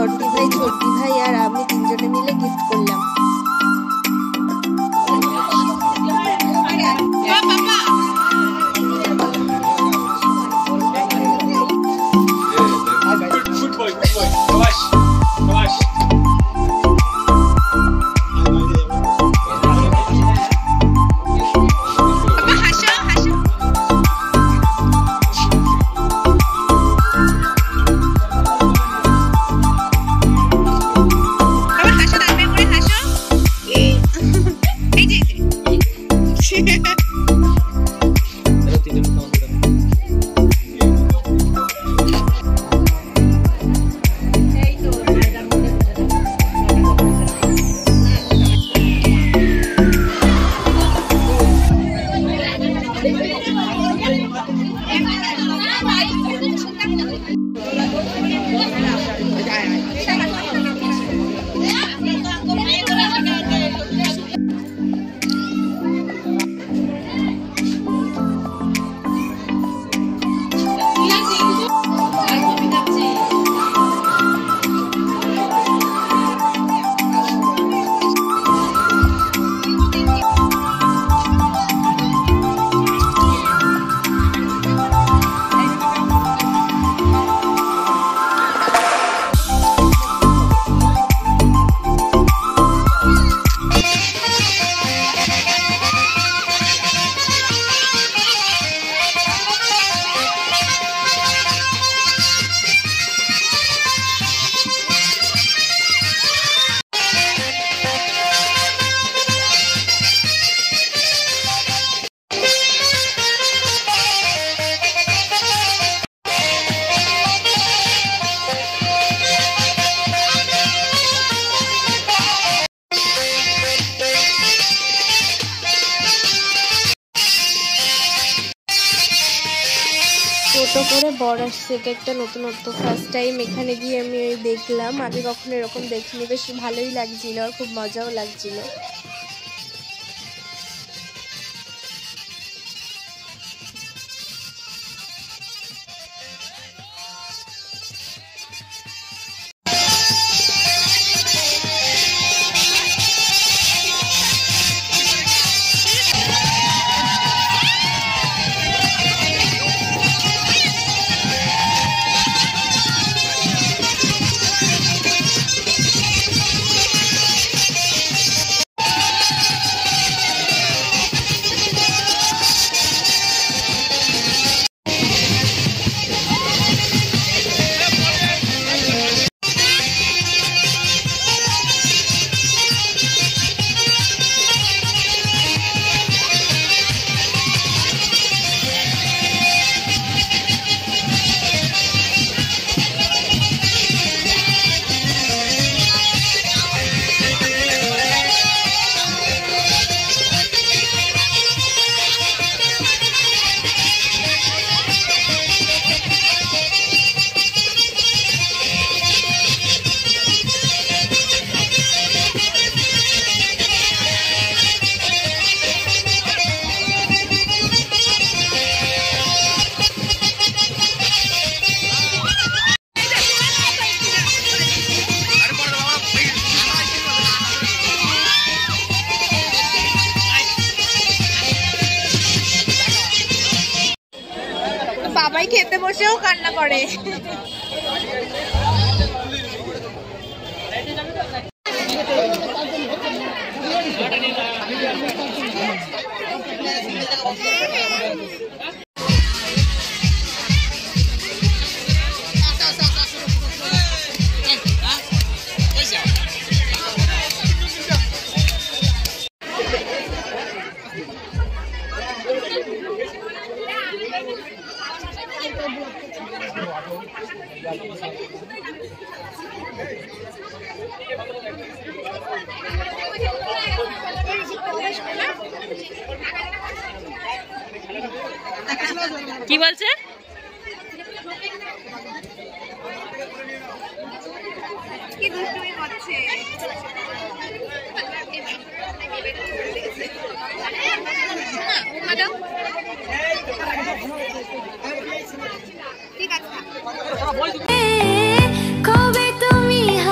বড়দি ভাই, ছোটদি ভাই আর আমি তিনজনে মিলে গিফট করলাম। ছোট করে বড় আসছে, এটা একটা নতুনত্ব। ফার্স্ট টাইম এখানে গিয়ে আমি দেখলাম, আগে কখনো এরকম দেখিনি। বেশ ভালোই লাগছিল আর খুব মজাও লাগছিল। বাবাই খেতে বসেও কান্না করে। কি বলছে? কি দুষ্টুমি করছে? ঠিক আছে। কবে তুমি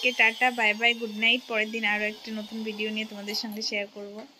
সবাইকে tata, bye bye, good night. পরের দিন আরও একটা নতুন ভিডিও নিয়ে তোমাদের সঙ্গে শেয়ার করব।